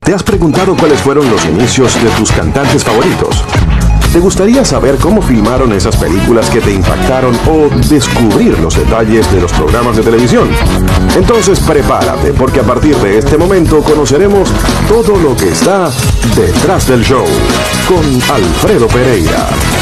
¿Te has preguntado cuáles fueron los inicios de tus cantantes favoritos? ¿Te gustaría saber cómo filmaron esas películas que te impactaron o descubrir los detalles de los programas de televisión? Entonces prepárate, porque a partir de este momento conoceremos todo lo que está detrás del show con Alfredo Pereira.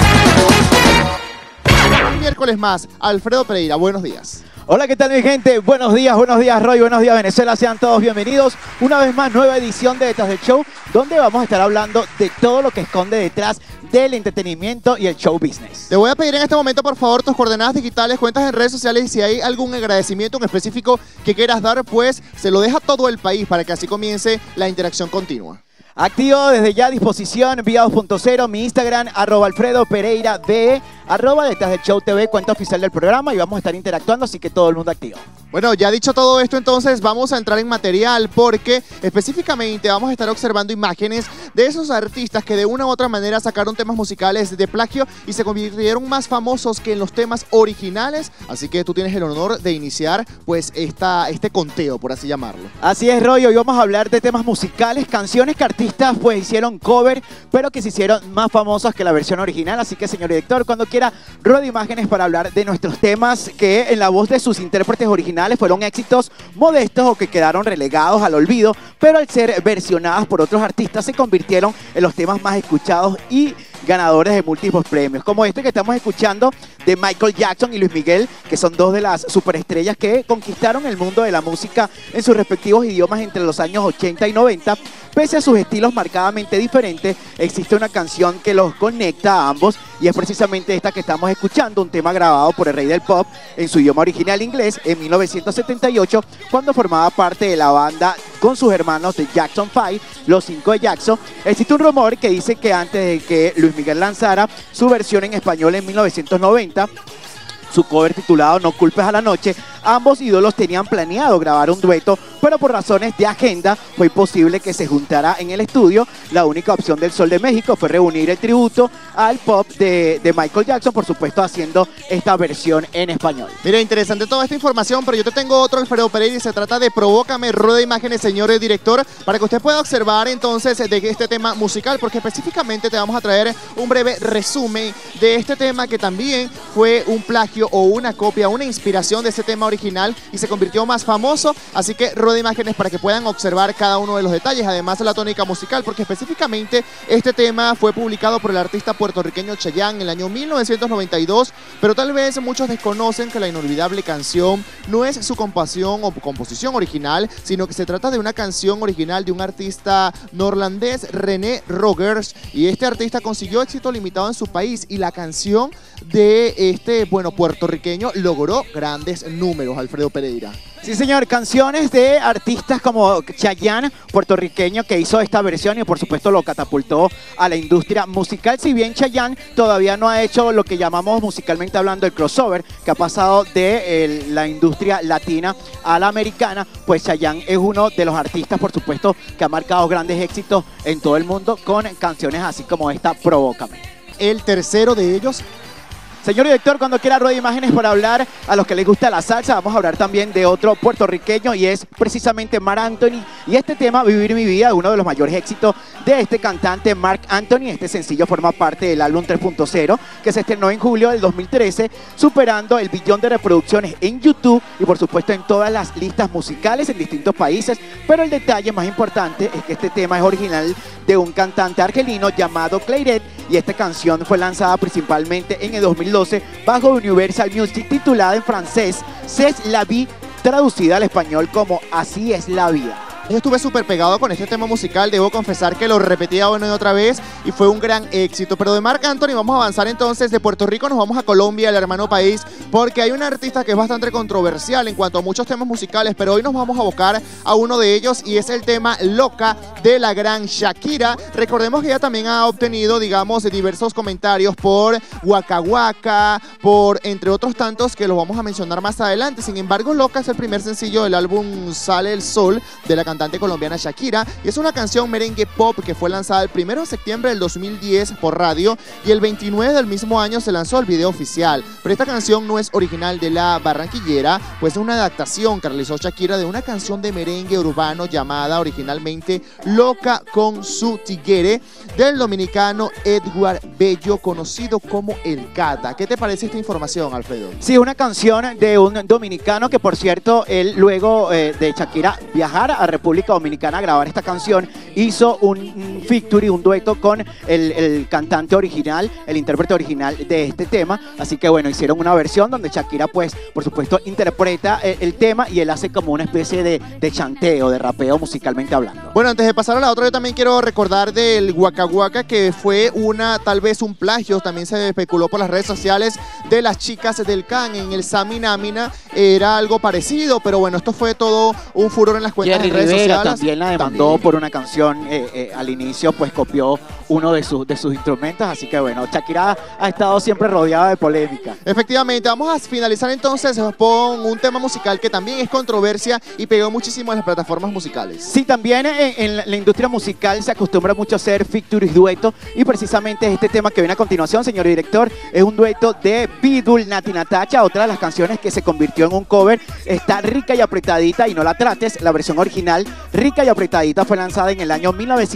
Un miércoles más, Alfredo Pereira, buenos días. Hola, ¿qué tal mi gente? Buenos días Roy, buenos días Venezuela, sean todos bienvenidos. Una vez más, nueva edición de Detrás del Show, donde vamos a estar hablando de todo lo que esconde detrás del entretenimiento y el show business. Te voy a pedir en este momento, por favor, tus coordenadas digitales, cuentas en redes sociales y si hay algún agradecimiento en específico que quieras dar, pues se lo deja todo el país para que así comience la interacción continua. Activo desde ya a disposición, vía 2.0, mi Instagram, @AlfredoPereiraBE, @Detrás del Show TV, cuenta oficial del programa, y vamos a estar interactuando, así que todo el mundo activo. Bueno, ya dicho todo esto, entonces vamos a entrar en material porque específicamente vamos a estar observando imágenes de esos artistas que de una u otra manera sacaron temas musicales de plagio y se convirtieron más famosos que en los temas originales. Así que tú tienes el honor de iniciar pues este conteo, por así llamarlo. Así es, Roy, hoy vamos a hablar de temas musicales, canciones que artistas pues hicieron cover, pero que se hicieron más famosas que la versión original. Así que, señor director, cuando quiera, rueda imágenes para hablar de nuestros temas que en la voz de sus intérpretes originales fueron éxitos modestos o que quedaron relegados al olvido, pero al ser versionadas por otros artistas se convirtieron en los temas más escuchados y ganadores de múltiples premios, como este que estamos escuchando de Michael Jackson y Luis Miguel, que son dos de las superestrellas que conquistaron el mundo de la música en sus respectivos idiomas entre los años 80 y 90. Pese a sus estilos marcadamente diferentes, existe una canción que los conecta a ambos y es precisamente esta que estamos escuchando, un tema grabado por el rey del pop en su idioma original inglés en 1978, cuando formaba parte de la banda con sus hermanos de Jackson 5, los 5 de Jackson. Existe un rumor que dice que antes de que Luis Miguel lanzara su versión en español en 1990, su cover titulado No culpes a la noche, ambos ídolos tenían planeado grabar un dueto, pero por razones de agenda fue imposible que se juntara en el estudio. La única opción del Sol de México fue reunir el tributo al pop de Michael Jackson, por supuesto haciendo esta versión en español. Mira, interesante toda esta información, pero yo te tengo otro, Alfredo Pereira, y se trata de Provócame, rueda de imágenes, señor director, para que usted pueda observar entonces de este tema musical, porque específicamente te vamos a traer un breve resumen de este tema que también fue un plagio o una copia, una inspiración de ese tema original y se convirtió más famoso. Así que rueda de imágenes para que puedan observar cada uno de los detalles, además de la tónica musical, porque específicamente este tema fue publicado por el artista puertorriqueño Chayanne en el año 1992, pero tal vez muchos desconocen que la inolvidable canción no es su composición original, sino que se trata de una canción original de un artista neerlandés, René Rogers, y este artista consiguió éxito limitado en su país y la canción de este puertorriqueño logró grandes números, Alfredo Pereira. Sí, señor, canciones de artistas como Chayanne, puertorriqueño, que hizo esta versión y por supuesto lo catapultó a la industria musical. Si bien Chayanne todavía no ha hecho lo que llamamos musicalmente hablando el crossover, que ha pasado de la industria latina a la americana, pues Chayanne es uno de los artistas, por supuesto, que ha marcado grandes éxitos en todo el mundo con canciones así como esta, Provócame. El tercero de ellos. Señor director, cuando quiera rueda imágenes para hablar a los que les gusta la salsa, vamos a hablar también de otro puertorriqueño y es precisamente Marc Anthony. Y este tema, Vivir mi vida, uno de los mayores éxitos de este cantante Marc Anthony. Este sencillo forma parte del álbum 3.0 que se estrenó en julio del 2013, superando el 1 billón de reproducciones en YouTube y por supuesto en todas las listas musicales en distintos países. Pero el detalle más importante es que este tema es original de un cantante argelino llamado Clairet y esta canción fue lanzada principalmente en el 2012 bajo Universal Music, titulada en francés C'est la vie, traducida al español como Así es la vida. Yo estuve súper pegado con este tema musical, debo confesar que lo repetía una y otra vez y fue un gran éxito. Pero de Marc Anthony vamos a avanzar entonces, de Puerto Rico nos vamos a Colombia, el hermano país, porque hay un artista que es bastante controversial en cuanto a muchos temas musicales, pero hoy nos vamos a abocar a uno de ellos y es el tema Loca de la gran Shakira. Recordemos que ella también ha obtenido, digamos, diversos comentarios por Waka Waka, por entre otros tantos que los vamos a mencionar más adelante. Sin embargo, Loca es el primer sencillo del álbum Sale el Sol de la cantante cantante colombiana Shakira, y es una canción merengue pop que fue lanzada el 1 de septiembre del 2010 por radio, y el 29 del mismo año se lanzó el video oficial. Pero esta canción no es original de la barranquillera, pues es una adaptación que realizó Shakira de una canción de merengue urbano llamada originalmente Loca con su Tigre, del dominicano Edward Bello, conocido como El Cata. ¿Qué te parece esta información, Alfredo? Sí, una canción de un dominicano que, por cierto, él luego de Shakira viajar a República Dominicana a grabar esta canción, hizo un featuring, un dueto con el cantante original, el intérprete original de este tema. Así que bueno, hicieron una versión donde Shakira, pues, por supuesto, interpreta el tema y él hace como una especie de chanteo, de rapeo musicalmente hablando. Bueno, antes de pasar a la otra, yo también quiero recordar del Waka Waka, que fue tal vez un plagio, también se especuló por las redes sociales, de las chicas del Can. En el Saminamina era algo parecido, pero bueno, esto fue todo un furor en las cuentas de redes Rivera sociales. también la demandó por una canción, al inicio pues copió uno de sus instrumentos, así que bueno, Shakira ha estado siempre rodeada de polémica. Efectivamente, vamos a finalizar entonces con un tema musical que también es controversia y pegó muchísimo en las plataformas musicales. Sí, también en la industria musical se acostumbra mucho a hacer features, duetos, y precisamente este tema que viene a continuación, señor director, es un dueto de Pitbull, Nati Natasha, otra de las canciones que se convirtió en un cover. Está Rica y Apretadita y No la Trates. La versión original, Rica y Apretadita, fue lanzada en el año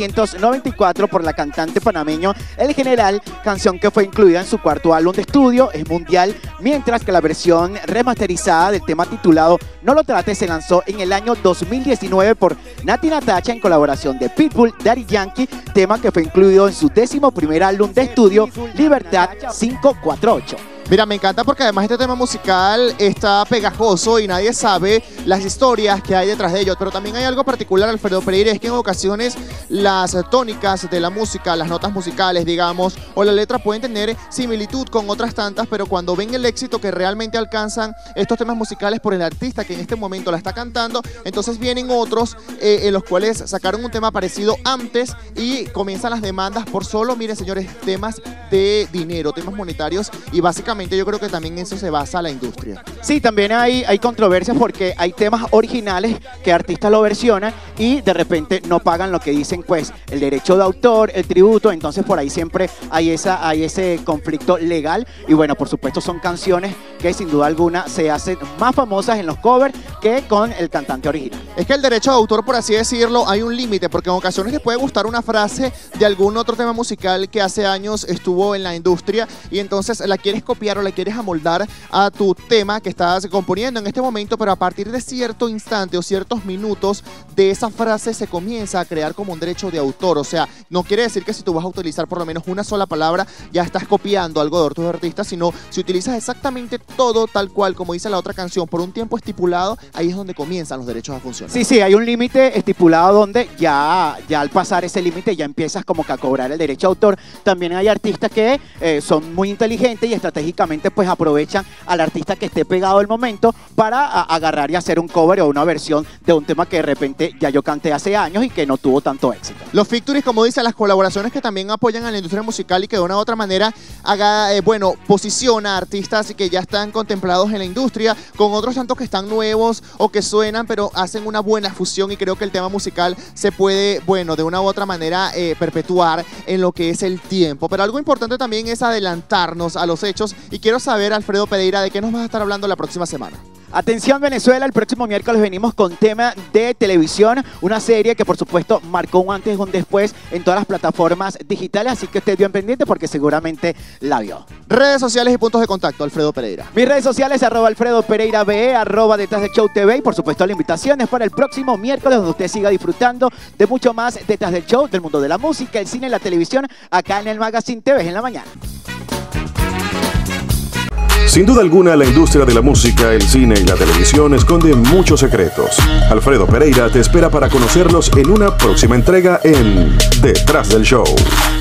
1994 por la cantante panameño El General, canción que fue incluida en su cuarto álbum de estudio, es mundial, mientras que la versión remasterizada del tema titulado No lo Trates se lanzó en el año 2019 por Nati Natasha en colaboración de Pitbull, Daddy Yankee, tema que fue incluido en su 11º álbum de estudio, Libertad 548. Mira, me encanta porque además este tema musical está pegajoso y nadie sabe las historias que hay detrás de ellos. Pero también hay algo particular, Alfredo Pereira, es que en ocasiones las tónicas de la música, las notas musicales, digamos, o la letra pueden tener similitud con otras tantas, pero cuando ven el éxito que realmente alcanzan estos temas musicales por el artista que en este momento la está cantando, entonces vienen otros en los cuales sacaron un tema parecido antes y comienzan las demandas por solo, miren señores, temas de dinero, temas monetarios, y básicamente yo creo que también en eso se basa la industria. Sí, también hay controversias porque hay temas originales que artistas lo versionan y de repente no pagan lo que dicen, pues, el derecho de autor, el tributo, entonces por ahí siempre hay ese conflicto legal. Y bueno, por supuesto son canciones que sin duda alguna se hacen más famosas en los covers que con el cantante original. Es que el derecho de autor, por así decirlo, hay un límite, porque en ocasiones te puede gustar una frase de algún otro tema musical que hace años estuvo en la industria y entonces la quieres copiar o la quieres amoldar a tu tema que estás componiendo en este momento, pero a partir de cierto instante o ciertos minutos de esa frase se comienza a crear como un derecho de autor. O sea, no quiere decir que si tú vas a utilizar por lo menos una sola palabra ya estás copiando algo de otros artistas, sino si utilizas exactamente todo tal cual como dice la otra canción por un tiempo estipulado, ahí es donde comienzan los derechos a funcionar. Sí, hay un límite estipulado donde ya al pasar ese límite ya empiezas como que a cobrar el derecho de autor. También hay artistas que son muy inteligentes y estratégicamente pues aprovechan al artista que esté pegado el momento para agarrar y hacer un cover o una versión de un tema que de repente ya yo canté hace años y que no tuvo tanto éxito. Los features, como dice, las colaboraciones que también apoyan a la industria musical y que de una u otra manera posiciona a artistas que ya están contemplados en la industria con otros tantos que están nuevos o que suenan pero hacen una buena fusión, y creo que el tema musical se puede, de una u otra manera perpetuar en lo que es el tiempo. Pero algo importante también es adelantarnos a los hechos y quiero saber, Alfredo Pereira, ¿de qué nos vas a estar hablando la próxima semana? Atención Venezuela, el próximo miércoles venimos con tema de televisión, una serie que por supuesto marcó un antes y un después en todas las plataformas digitales, así que esté bien pendiente porque seguramente la vio. Redes sociales y puntos de contacto, Alfredo Pereira. Mis redes sociales, @Alfredo Pereira BE, @Detrás del Show TV, y por supuesto la invitación es para el próximo miércoles donde usted siga disfrutando de mucho más Detrás del Show, del mundo de la música, el cine y la televisión, acá en el Magazine TV en la mañana. Sin duda alguna, la industria de la música, el cine y la televisión esconde muchos secretos. Alfredo Pereira te espera para conocerlos en una próxima entrega en Detrás del Show.